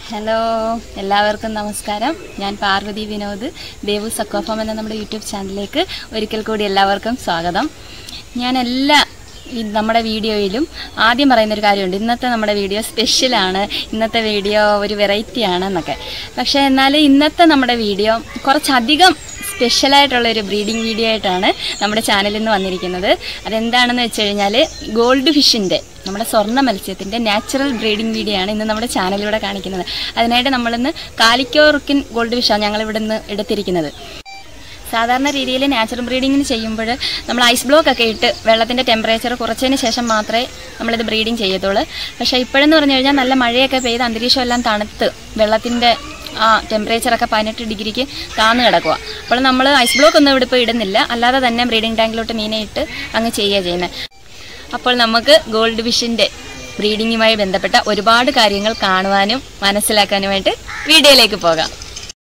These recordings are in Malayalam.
ഹലോ, എല്ലാവർക്കും നമസ്കാരം. ഞാൻ പാർവതി വിനോദ്. ദേവു aqua farm എന്ന നമ്മുടെ യൂട്യൂബ് ചാനലിലേക്ക് ഒരിക്കൽ കൂടി എല്ലാവർക്കും സ്വാഗതം. ഞാൻ നമ്മുടെ വീഡിയോയിലും ആദ്യം പറയുന്നൊരു കാര്യമുണ്ട്. ഇന്നത്തെ നമ്മുടെ വീഡിയോ സ്പെഷ്യലാണ്, ഇന്നത്തെ വീഡിയോ ഒരു വെറൈറ്റി ആണെന്നൊക്കെ. പക്ഷേ എന്നാൽ ഇന്നത്തെ നമ്മുടെ വീഡിയോ കുറച്ചധികം സ്പെഷ്യലായിട്ടുള്ളൊരു ബ്രീഡിംഗ് വീഡിയോ ആയിട്ടാണ് നമ്മുടെ ചാനലിൽ നിന്ന് വന്നിരിക്കുന്നത്. അതെന്താണെന്ന് വെച്ച് കഴിഞ്ഞാൽ ഗോൾഡ് ഫിഷിൻ്റെ, നമ്മുടെ സ്വർണ്ണ മത്സ്യത്തിൻ്റെ നാച്ചുറൽ ബ്രീഡിംഗ് വീഡിയോ ആണ് ഇന്ന് നമ്മുടെ ചാനലിലൂടെ കാണിക്കുന്നത്. അതിനായിട്ട് നമ്മളിന്ന് കാലിക്കോറുക്കിൻ ഗോൾഡ് ഫിഷാണ് ഞങ്ങളിവിടെ നിന്ന് എടുത്തിരിക്കുന്നത്. സാധാരണ രീതിയിൽ നാച്ചുറൽ ബ്രീഡിങ്ങിന് ചെയ്യുമ്പോൾ നമ്മൾ ഐസ് ബ്ലോക്ക് ഒക്കെ ഇട്ട് വെള്ളത്തിൻ്റെ ടെമ്പറേച്ചർ കുറച്ചതിന് ശേഷം മാത്രമേ നമ്മളിത് ബ്രീഡിങ് ചെയ്യത്തുള്ളൂ. പക്ഷേ ഇപ്പോഴെന്ന് പറഞ്ഞു കഴിഞ്ഞാൽ നല്ല മഴയൊക്കെ പെയ്ത് അന്തരീക്ഷം എല്ലാം തണുത്ത് വെള്ളത്തിൻ്റെ ടെമ്പറേച്ചറൊക്കെ 18 ഡിഗ്രിക്ക് താന്ന് കിടക്കുക. അപ്പോൾ നമ്മൾ ഐസ് ബ്ലോക്ക് ഒന്നും ഇവിടെ ഇപ്പോൾ ഇടുന്നില്ല, അല്ലാതെ തന്നെ ബ്രീഡിംഗ് ടാങ്കിലോട്ട് മീനെ ഇട്ട് അങ്ങ് ചെയ്യുന്നത്. അപ്പോൾ നമുക്ക് ഗോൾഡ് ഫിഷിൻ്റെ ബ്രീഡിങ്ങുമായി ബന്ധപ്പെട്ട ഒരുപാട് കാര്യങ്ങൾ കാണുവാനും മനസ്സിലാക്കാനുമായിട്ട് വീഡിയോയിലേക്ക് പോകാം.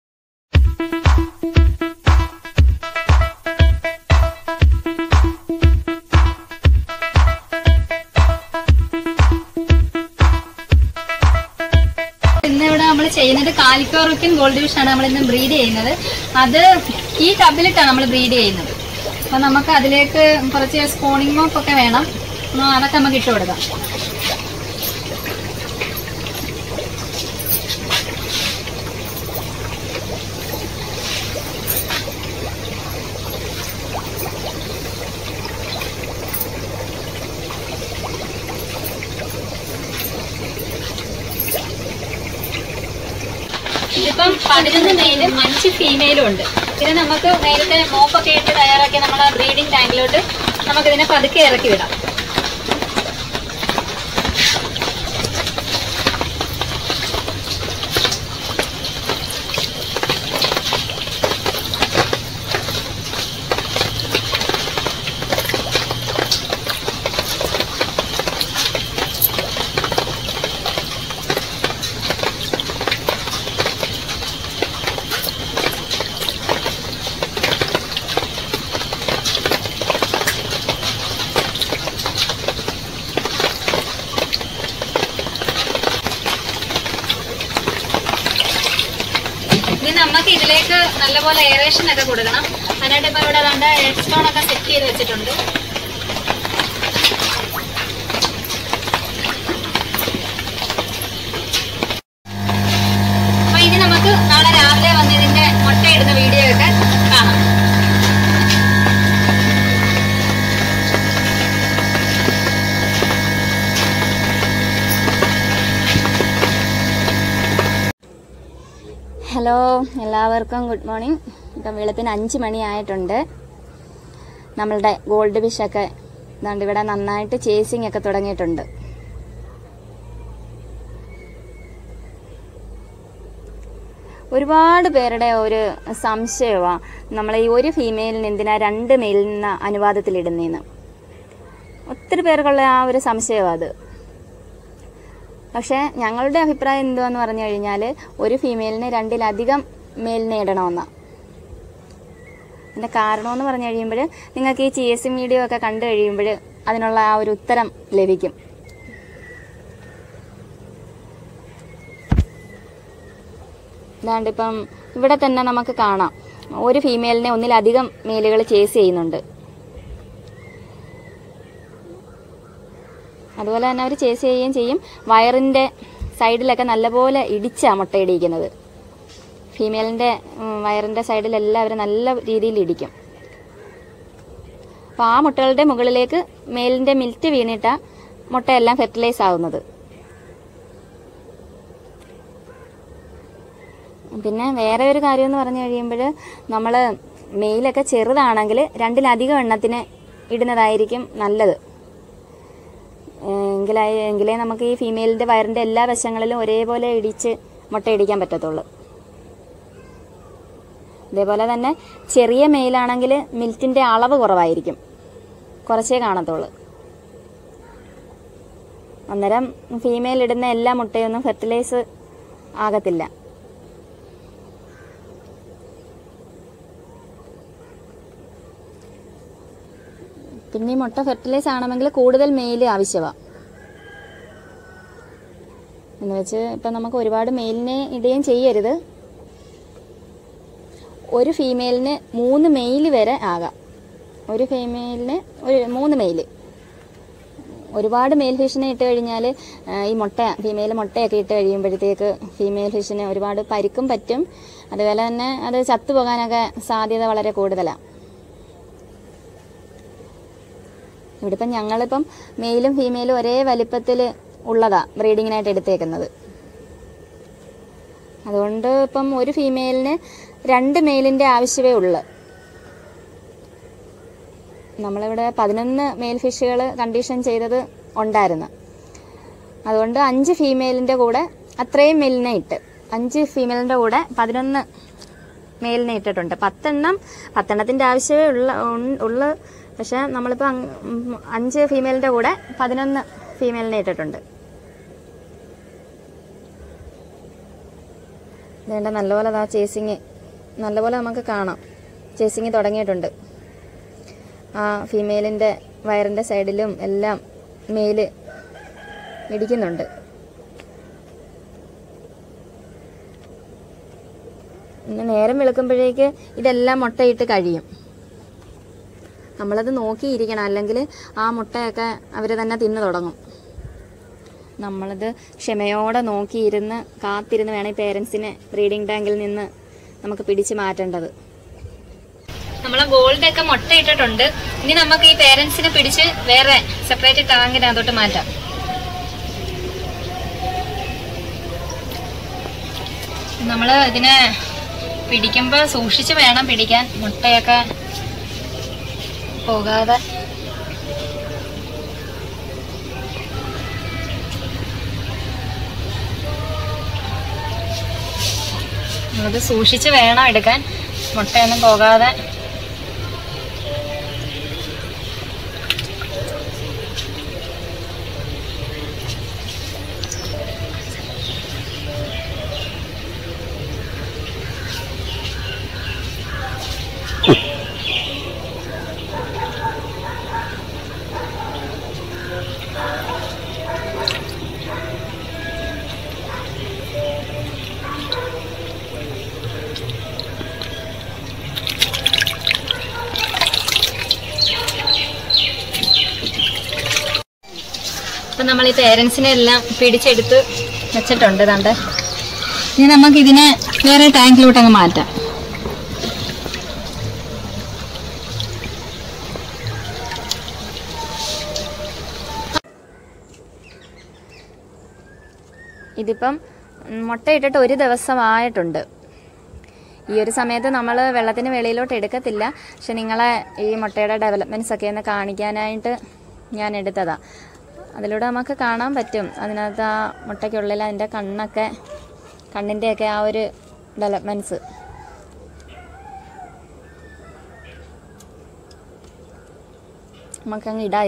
ഇന്നിവിടെ നമ്മൾ ചെയ്യുന്നത് കാലിക്കോറുക്കിൻ ഗോൾഡ് ഫിഷാണ് നമ്മളിന്ന് ബ്രീഡ് ചെയ്യുന്നത്. അത് ഈ ടബിലിട്ടാണ് നമ്മൾ ബ്രീഡ് ചെയ്യുന്നത്. അപ്പം നമുക്ക് അതിലേക്ക് കുറച്ച് സ്പോണിംഗ് മോപ്പൊക്കെ വേണം, അതൊക്കെ നമുക്ക് ഇട്ട് കൊടുക്കാം. ഇതിപ്പം 11 മെയിലും 5 ഫീമെയിലും ഉണ്ട്. ഇത് നമുക്ക് നേരത്തെ മോപ്പൊക്കെ ഇട്ട് തയ്യാറാക്കി നമ്മളെ ബ്രീഡിംഗ് ടാങ്കിലോട്ട് നമുക്കിതിനെ പതുക്കെ ഇറക്കി വിടാം. നമുക്ക് ഇതിലേക്ക് നല്ലപോലെ എയറേഷൻ ഒക്കെ കൊടുക്കണം. അതിനായിട്ട് ഇപ്പൊ ഇവിടെ രണ്ട് ഹെഡ് സ്റ്റോൺ ഒക്കെ സെറ്റ് ചെയ്ത് വെച്ചിട്ടുണ്ട്. അപ്പൊ ഇനി നമുക്ക് നാളെ രാവിലെ വന്ന് ഇതിന്റെ മുട്ടയിടുന്ന വീഡിയോ ഒക്കെ കാണാം. ഹലോ, എല്ലാവർക്കും ഗുഡ് മോർണിംഗ്. ഇപ്പം വെളുപ്പിന് 5 മണിയായിട്ടുണ്ട്. നമ്മളുടെ ഗോൾഡ് ഫിഷൊക്കെ ഇതാണ്ട് ഇവിടെ നന്നായിട്ട് ചേസിങ് ഒക്കെ തുടങ്ങിയിട്ടുണ്ട്. ഒരുപാട് പേരുടെ ഒരു സംശയമാണ് നമ്മൾ ഈ ഒരു ഫീമെയിലിന് എന്തിനാ 2 മെയിലിന് അനുവാദത്തിലിടുന്നതെന്ന്. ഒത്തിരി പേർക്കുള്ള ആ ഒരു സംശയമാണ് അത്. പക്ഷേ ഞങ്ങളുടെ അഭിപ്രായം എന്തുവാന്ന് പറഞ്ഞു കഴിഞ്ഞാൽ ഒരു ഫീമെയിലിന് 2-ലധികം മെയിലിനെ ഇടണമെന്നാണ്. അതിൻ്റെ കാരണമെന്ന് പറഞ്ഞു കഴിയുമ്പോൾ നിങ്ങൾക്ക് ഈ ചേസിങ് വീഡിയോ ഒക്കെ കണ്ടു കഴിയുമ്പോൾ അതിനുള്ള ആ ഒരു ഉത്തരം ലഭിക്കും. ഇതാണ്ടിപ്പം ഇവിടെ തന്നെ നമുക്ക് കാണാം, ഒരു ഫീമെയിലിനെ 1-ലധികം മെയിലുകൾ ചേസ് ചെയ്യുന്നുണ്ട്. അതുപോലെ തന്നെ അവർ ചേസ് ചെയ്യുകയും ചെയ്യും. വയറിൻ്റെ സൈഡിലൊക്കെ നല്ലപോലെ ഇടിച്ചാണ് മുട്ടയിടിക്കുന്നത്. ഫീമെയിലിൻ്റെ വയറിൻ്റെ സൈഡിലെല്ലാം അവർ നല്ല രീതിയിൽ ഇടിക്കും. അപ്പോൾ ആ മുട്ടകളുടെ മുകളിലേക്ക് മെയിലിൻ്റെ മിൽറ്റ് വീണിട്ടാണ് മുട്ടയെല്ലാം ഫെർട്ടിലൈസ് ആവുന്നത്. പിന്നെ വേറെ ഒരു കാര്യം എന്ന് പറഞ്ഞു കഴിയുമ്പോൾ നമ്മൾ മെയിലൊക്കെ ചെറുതാണെങ്കിൽ 2-ലധികം എണ്ണത്തിന് ഇടുന്നതായിരിക്കും നല്ലത്. എങ്കിലേ നമുക്ക് ഈ ഫീമെയിലിൻ്റെ വയറിൻ്റെ എല്ലാ വശങ്ങളിലും ഒരേപോലെ ഇടിച്ച് മുട്ടയിടിക്കാൻ പറ്റത്തുള്ളൂ. അതേപോലെ തന്നെ ചെറിയ മെയിലാണെങ്കിൽ മിൽറ്റിൻ്റെ അളവ് കുറവായിരിക്കും, കുറച്ചേ കാണത്തുള്ളൂ. അന്നേരം ഫീമെയിൽ ഇടുന്ന എല്ലാ മുട്ടയൊന്നും ഫെർട്ടിലൈസ് ആകത്തില്ല. പിന്നെ ഈ മുട്ട ഫെർട്ടിലൈസ് ആണെങ്കിൽ കൂടുതൽ മെയിൽ ആവശ്യമാണ്. എന്ന് വെച്ച് ഇപ്പം നമുക്ക് ഒരുപാട് മെയിലിനെ ഇടുകയും ചെയ്യരുത്. ഒരു ഫീമെയിലിന് 3 മെയിൽ വരെ ആകാം. ഒരു ഫീമെയിലിന് 3 മെയിൽ. ഒരുപാട് മെയിൽ ഫിഷിനെ ഇട്ട് കഴിഞ്ഞാൽ ഈ ഫീമെയിൽ മുട്ടയൊക്കെ ഇട്ട് കഴിയുമ്പോഴത്തേക്ക് ഫീമെയിൽ ഫിഷിന് ഒരുപാട് പരിക്കും പറ്റും. അതുപോലെ തന്നെ അത് ചത്തുപോകാനൊക്കെ സാധ്യത വളരെ കൂടുതലാണ്. ഇവിടെ ഇപ്പം ഞങ്ങളിപ്പം മെയിലും ഫീമെയിലും ഒരേ വലിപ്പത്തിൽ ഉള്ളതാണ് ബ്രീഡിങ്ങിനായിട്ട് എടുത്തേക്കുന്നത്. അതുകൊണ്ട് ഇപ്പം ഒരു ഫീമെയിലിന് 2 മെയിലിൻ്റെ ആവശ്യമേ ഉള്ളൂ. നമ്മളിവിടെ 11 മെയിൽ ഫിഷുകൾ കണ്ടീഷൻ ചെയ്തത് ഉണ്ടായിരുന്നു. അതുകൊണ്ട് 5 ഫീമെയിലിൻ്റെ കൂടെ അത്രയും മെയിലിനെ ഇട്ട് 5 ഫീമെയിലിൻ്റെ കൂടെ 11 മെയിലിനെ ഇട്ടിട്ടുണ്ട്. 10 ആവശ്യമേ ഉള്ളു. പക്ഷേ നമ്മളിപ്പോൾ 5 ഫീമെയിലിൻ്റെ കൂടെ 11 ഫീമെയിലിനെ ഇട്ടിട്ടുണ്ട്. വേണ്ട നല്ലപോലെ ചേസിങ് നല്ലപോലെ നമുക്ക് കാണാം. ചേസിങ് തുടങ്ങിയിട്ടുണ്ട്. ആ ഫീമെയിലിൻ്റെ വയറിൻ്റെ സൈഡിലും എല്ലാം മെയിൽ ഇടിക്കുന്നുണ്ട്. പിന്നെ നേരം വെളുക്കുമ്പോഴേക്ക് ഇതെല്ലാം മുട്ടയിട്ട് കഴിയും. നമ്മളത് നോക്കിയിരിക്കണം, അല്ലെങ്കിൽ ആ മുട്ടയൊക്കെ അവർ തന്നെ തിന്നു തുടങ്ങും. നമ്മളത് ക്ഷമയോടെ നോക്കിയിരുന്ന് കാത്തിരുന്ന് വേണം ഈ പേരൻസിനെ ബ്രീഡിംഗ് ടാങ്കിൽ നിന്ന് നമുക്ക് പിടിച്ച് മാറ്റേണ്ടത്. നമ്മളെ ഗോൾഡൊക്കെ മുട്ട ഇട്ടിട്ടുണ്ട്. ഇനി നമുക്ക് ഈ പേരൻസിനെ പിടിച്ച് വേറെ സെപ്പറേറ്റ് ടാങ്കിനകത്തോട്ട് മാറ്റാം. നമ്മൾ ഇതിനെ പിടിക്കുമ്പോൾ സൂക്ഷിച്ച് വേണം പിടിക്കാൻ, മുട്ടയൊക്കെ പോകാതെ. അത് സൂക്ഷിച്ച് വേണം എടുക്കാൻ, മുട്ടയൊന്നും പോകാതെ. അപ്പം നമ്മൾ ഈ പേരൻസിനെ എല്ലാം പിടിച്ചെടുത്ത് വെച്ചിട്ടുണ്ട്. കണ്ട് ഇനി നമുക്ക് ഇതിനെ വേറെ ടാങ്കിലോട്ട് അങ്ങ് മാറ്റാം. ഇതിപ്പം മുട്ടയിട്ടിട്ട് 1 ദിവസമായിട്ടുണ്ട്. ഈ ഒരു സമയത്ത് നമ്മൾ വെള്ളത്തിന് വെളിയിലോട്ട് എടുക്കത്തില്ല. പക്ഷെ നിങ്ങളെ ഈ മുട്ടയുടെ ഡെവലപ്മെൻറ്റ്സ് ഒക്കെ ഒന്ന് കാണിക്കാനായിട്ട് ഞാൻ എടുത്തതാണ്. അതിലൂടെ നമുക്ക് കാണാൻ പറ്റും അതിനകത്ത് ആ മുട്ടയ്ക്കുള്ളിൽ അതിൻ്റെ കണ്ണിൻ്റെയൊക്കെ ആ ഒരു ഡെവലപ്മെൻറ്റ്സ്. നമുക്കങ്ങ് ഇടാം.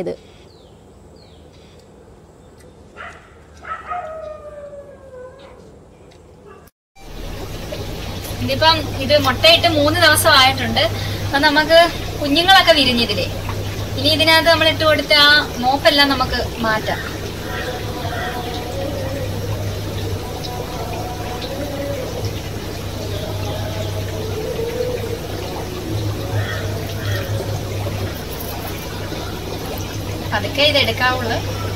ഇതിപ്പം ഇത് മുട്ടയിട്ട് 3 ദിവസമായിട്ടുണ്ട്. അപ്പം നമുക്ക് കുഞ്ഞുങ്ങളൊക്കെ വിരിഞ്ഞിതില്ലേ. ഇനി ഇതിനകത്ത് നമ്മൾ ഇട്ട് കൊടുത്ത ആ മോപ്പെല്ലാം നമുക്ക് മാറ്റാം. അതൊക്കെ ഇത് എടുക്കാവുള്ളൂ.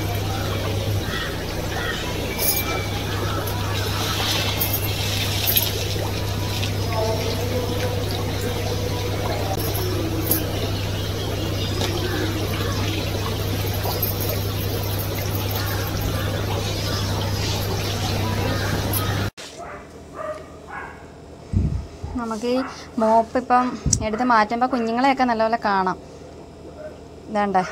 നമുക്ക് ഈ മോപ്പ് ഇപ്പം എടുത്ത് മാറ്റുമ്പോൾ കുഞ്ഞുങ്ങളെയൊക്കെ നല്ലപോലെ കാണാം. ഇതാണ്ടേ.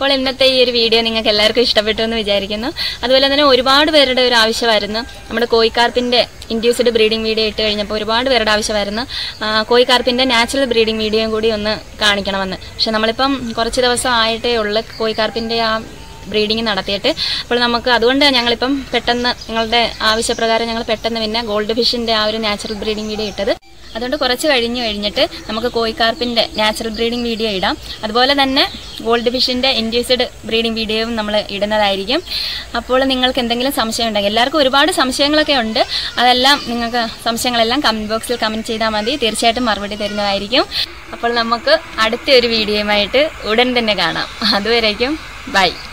അപ്പോൾ ഇന്നത്തെ ഈ ഒരു വീഡിയോ നിങ്ങൾക്ക് എല്ലാവർക്കും ഇഷ്ടപ്പെട്ടു എന്ന് വിചാരിക്കുന്നു. അതുപോലെ തന്നെ ഒരുപാട് പേരുടെ ഒരു ആവശ്യമായിരുന്നു നമ്മുടെ കോഴിക്കാർപ്പിൻ്റെ ഇൻഡ്യൂസ്ഡ് ബ്രീഡിംഗ് വീഡിയോ ഇട്ട് കഴിഞ്ഞപ്പോൾ ഒരുപാട് പേരുടെ ആവശ്യമായിരുന്നു കോഴിക്കാർപ്പിൻ്റെ നാച്ചുറൽ ബ്രീഡിംഗ് വീഡിയോയും കൂടി ഒന്ന് കാണിക്കണമെന്ന്. പക്ഷെ നമ്മളിപ്പം കുറച്ച് ദിവസം ആയിട്ടേ ഉള്ളൂ കോഴിക്കാർപ്പിൻ്റെ ആ ബ്രീഡിങ് നടത്തിയിട്ട്. അപ്പോൾ നമുക്ക് അതുകൊണ്ട് ഞങ്ങളിപ്പം പെട്ടെന്ന് നിങ്ങളുടെ ആവശ്യപ്രകാരം ഞങ്ങൾ പെട്ടെന്ന് പിന്നെ ഗോൾഡ് ഫിഷിൻ്റെ ആ ഒരു നാച്ചുറൽ ബ്രീഡിംഗ് വീഡിയോ ഇട്ടത്. അതുകൊണ്ട് കുറച്ച് കഴിഞ്ഞിട്ട് നമുക്ക് കോഴിക്കാർപ്പിൻ്റെ നാച്ചുറൽ ബ്രീഡിംഗ് വീഡിയോ ഇടാം. അതുപോലെ തന്നെ ഗോൾഡ് ഫിഷിൻ്റെ ഇൻഡ്യൂസ്ഡ് ബ്രീഡിംഗ് വീഡിയോയും നമ്മൾ ഇടുന്നതായിരിക്കും. അപ്പോൾ നിങ്ങൾക്ക് എന്തെങ്കിലും സംശയം ഉണ്ടെങ്കിൽ, എല്ലാവർക്കും ഒരുപാട് സംശയങ്ങളൊക്കെ ഉണ്ട്, അതെല്ലാം നിങ്ങൾക്ക് സംശയങ്ങളെല്ലാം കമൻറ്റ് ബോക്സിൽ കമൻറ്റ് ചെയ്താൽ മതി. തീർച്ചയായിട്ടും മറുപടി തരുന്നതായിരിക്കും. അപ്പോൾ നമുക്ക് അടുത്ത ഒരു വീഡിയോയുമായിട്ട് ഉടൻ തന്നെ കാണാം. അതുവരേക്കും ബൈ.